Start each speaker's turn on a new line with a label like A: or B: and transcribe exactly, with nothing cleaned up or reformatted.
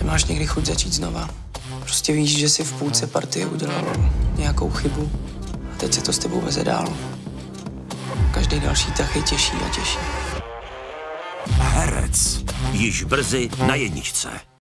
A: Nemáš někdy chuť začít znova? Prostě víš, že jsi v půlce partie udělal nějakou chybu a teď se to s tebou veze dál. Každý další tah je těžší a těžší.
B: Herec. Již brzy na jedničce.